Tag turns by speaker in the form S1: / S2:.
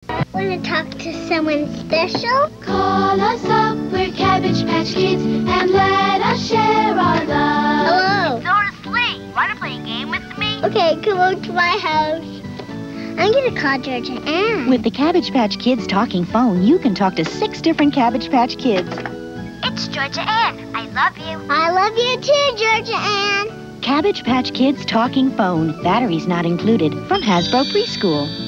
S1: Want to talk to someone special?
S2: Call us up, we're Cabbage Patch Kids, and let us share our love.
S1: Hello.
S3: Doris Lee, want to play a game with me?
S1: Okay, come over to my house. I'm going to call Georgia Ann.
S4: With the Cabbage Patch Kids talking phone, you can talk to 6 different Cabbage Patch Kids.
S3: It's Georgia Ann. I love you.
S1: I love you too, Georgia Ann.
S4: Cabbage Patch Kids talking phone. Batteries not included. From Hasbro Preschool.